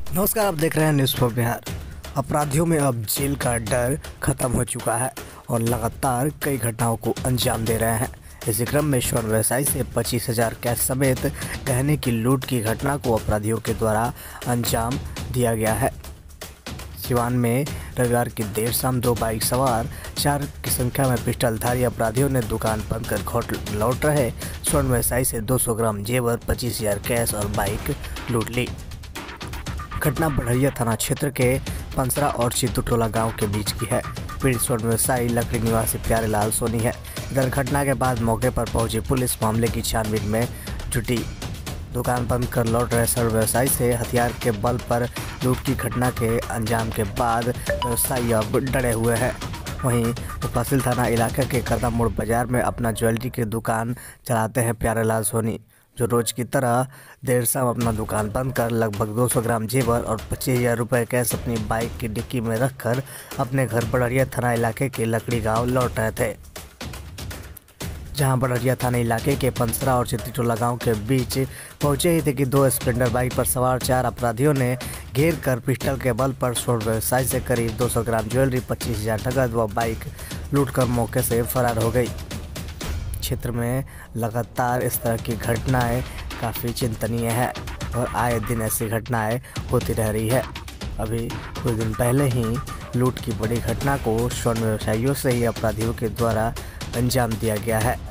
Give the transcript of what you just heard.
नमस्कार, आप देख रहे हैं न्यूज़ फॉर बिहार। अपराधियों में अब जेल का डर खत्म हो चुका है और लगातार कई घटनाओं को अंजाम दे रहे हैं। इसी क्रम में स्वर्ण व्यवसायी से 25,000 कैश समेत गहने की लूट की घटना को अपराधियों के द्वारा अंजाम दिया गया है। सिवान में रविवार की देर शाम 2 बाइक सवार 4 की संख्या में पिस्टलधारी अपराधियों ने दुकान बंद कर घर लौट रहे स्वर्ण व्यवसायी से 200 ग्राम जेवर, 25,000 कैश और बाइक लूट ली। घटना बढ़िया थाना क्षेत्र के पंसरा और चित्तूटोला गांव के बीच की है। पीड़ित स्वर्ण व्यवसायी लकड़ी निवासी प्यारेलाल सोनी है। इधर घटना के बाद मौके पर पहुंची पुलिस मामले की छानबीन में जुटी। दुकान बंद कर लौट रहे स्वर्ण व्यवसायी से हथियार के बल पर लूट की घटना के अंजाम के बाद व्यवसायी अब डरे हुए हैं। वहीं मुफस्सिल थाना इलाके के कदम मोड़ बाजार में अपना ज्वेलरी की दुकान चलाते हैं प्यारेलाल सोनी, जो रोज की तरह देर शाम अपना दुकान बंद कर लगभग 200 ग्राम जेवर और 25,000 रुपये कैश अपनी बाइक की डिक्की में रखकर अपने घर बड़रिया थाना इलाके के लकड़ी गांव लौट रहे थे। जहां बड़रिया थाना इलाके के पंसरा और चित्तूटोला गांव के बीच पहुंचे ही थे कि 2 स्प्लेंडर बाइक पर सवार 4 अपराधियों ने घेर कर पिस्टल के बल पर स्वर्ण व्यवसायी से करीब 200 ग्राम ज्वेलरी, 25,000 नकद व बाइक लूटकर मौके से फरार हो गई। क्षेत्र में लगातार इस तरह की घटनाएं काफ़ी चिंतनीय है और आए दिन ऐसी घटनाएं होती रह रही है। अभी कुछ दिन पहले ही लूट की बड़ी घटना को स्वर्ण व्यवसायियों से ही अपराधियों के द्वारा अंजाम दिया गया है।